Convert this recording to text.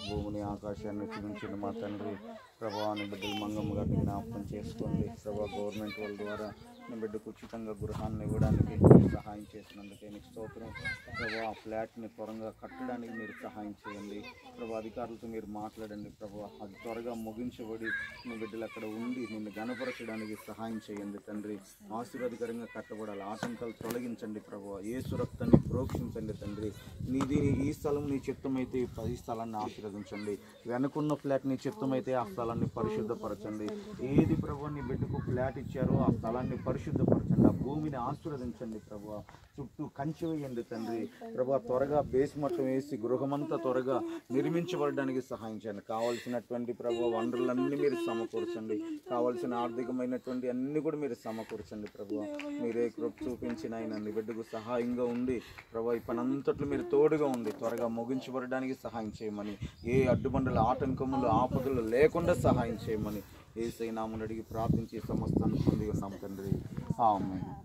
భూమిని ఆకాశాన్ని చూపించిన మా తండ్రి ప్రభా, నీ బిడ్డలు మంగమ్మ గారిని జ్ఞాపకం చేసుకోండి ప్రభా. గవర్నమెంట్ వాళ్ళ ద్వారా నీ బిడ్డకు ఉచితంగా గృహాన్ని ఇవ్వడానికి సహాయం చేసినందుకే నీకు స్తోత్రం ప్రభా. ఆ ఫ్లాట్ని త్వరగా కట్టడానికి మీరు సహాయం చేయండి ప్రభా. అధికారులతో మీరు మాట్లాడండి ప్రభా. అది త్వరగా ముగించబడి నీ బిడ్డలు అక్కడ ఉండి నిన్ను గణపరచడానికి సహాయం చేయండి తండ్రి. ఆశీర్వాదకరంగా కట్టబడాలి, ఆటంకాలు తొలగించండి ప్రభా. యేసు రక్తాన్ని ప్రోక్షించండి తండ్రి. నీది ఈ స్థలం నీ చిత్తమైతే ఈ స్థలాన్ని ఆశీర్వదించండి. వెనుకున్న ఫ్లాట్ నీ చిత్తమైతే ఆ స్థలాన్ని పరిశుద్ధపరచండి. ఏది ప్రభు నీ బిడ్డకు ఫ్లాట్ ఇచ్చారో ఆ స్థలాన్ని పరిశుద్ధపరచండి. ఆ భూమిని ఆశీర్వదించండి ప్రభు. చుట్టూ కంచె వేయండి తండ్రి ప్రభు. త్వరగా బేస్ మట్టం వేసి గృహమంతా త్వరగా నిర్మించబడడానికి సహాయం చేయండి. కావాల్సినటువంటి ప్రభు వనరులన్నీ మీరు సమకూర్చండి. కావాల్సిన ఆర్థికమైనటువంటి అన్నీ కూడా మీరు సమకూర్చండి ప్రభు. మీరే కృప చూపించిన ఆయన నీ బిడ్డకు సహాయంగా ఉండి ప్రభు ఈ పనంతట్లో మీరు తోడుగా ఉండి త్వరగా ముగించబడడానికి సహాయం చేయమని, ఏ అడ్డుబండల ఆటంకములు ఆపదలు లేకుండా సహాయం చేయమని యేసయ్య నామమున అడిగి ప్రార్థించి సమస్తాన్ని పొంది ఉన్నాం తండ్రి. ఆమేన్.